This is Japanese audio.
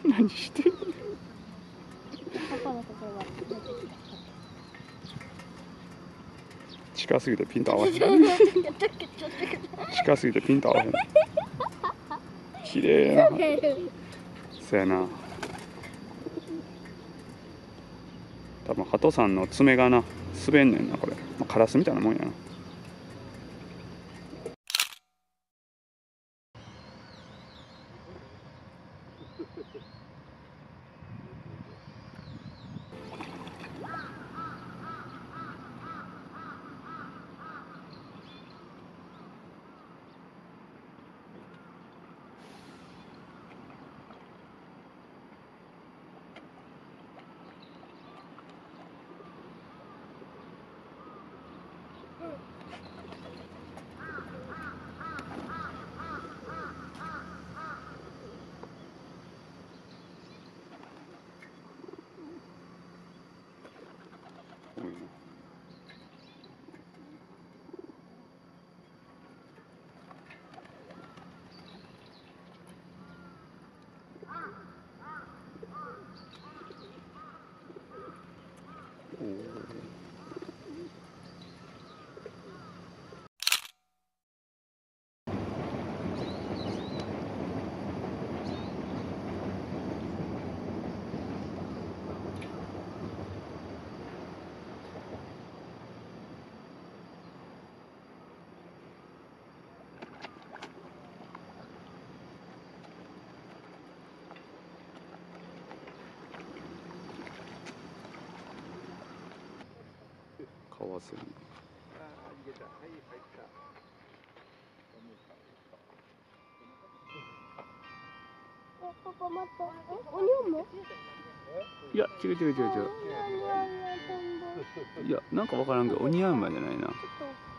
何してる？ パパのところは出てきた。 近すぎてピント合わへん。 やったっけちょっと。 近すぎてピント合わへん。綺麗な。そやな。多分鳩さんの爪がな滑んねんなこれ。カラスみたいなもんやな。川瀬に。 パパ待って。おにゃんも？ いや違う違う違う違う。いやなんかわからんけどオニヤンマじゃないな。